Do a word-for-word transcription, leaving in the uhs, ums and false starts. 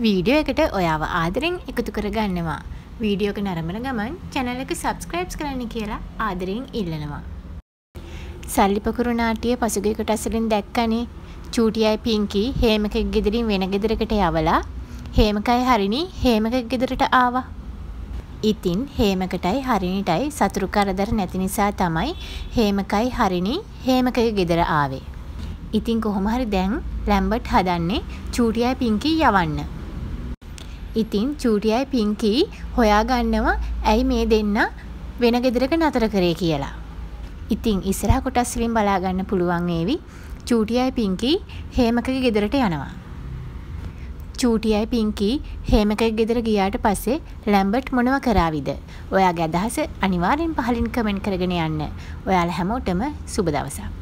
Video එකට ඔයාව ආදරෙන් එකතු කරගන්නවා. වීඩියෝ එක නරඹන ගමන් channel එක subscribe කරන්න කියලා ආදරෙන් ඉල්ලනවා. සල්ලිපකුරු නාට්‍යයේ පසුගිය කොටස් වලින් දැක්කනේ චූටියයි පිංකි හේමකගේ ගෙදරින් වෙන ගෙදරකට යවලා හේමකයි හරිනි හේමකගේ ගෙදරට ආවා. ඉතින් හේමකටයි හරිනිටයි සතුරු කරදර නැති නිසා තමයි හේමකයි හරිනි හේමකගේ ගෙදර ආවේ. ඉතින් කොහොම හරි දැන් ලැම්බර්ට් හදන්නේ චූටියයි පිංකි යවන්න. ඉතින් චූටියයි පිංකි හොයාගන්නවා ඇයි මේ දෙන්න වෙන ගෙදරක නතර කරේ කියලා. ඉතින් ඉස්සරහ කොටස් වලින් බලා ගන්න පුළුවන් වේවි චූටියයි පිංකි හේමකගේ ගෙදරට යනවා. චූටියයි පිංකි හේමකගේ ගෙදර ගියාට පස්සේ ලැම්බර්ට් මොනව කරාවිද? ඔයාගේ අදහස අනිවාර්යෙන් පහලින් කමෙන්ට් කරගෙන යන්න. ඔයාලා හැමෝටම සුබ දවසක්.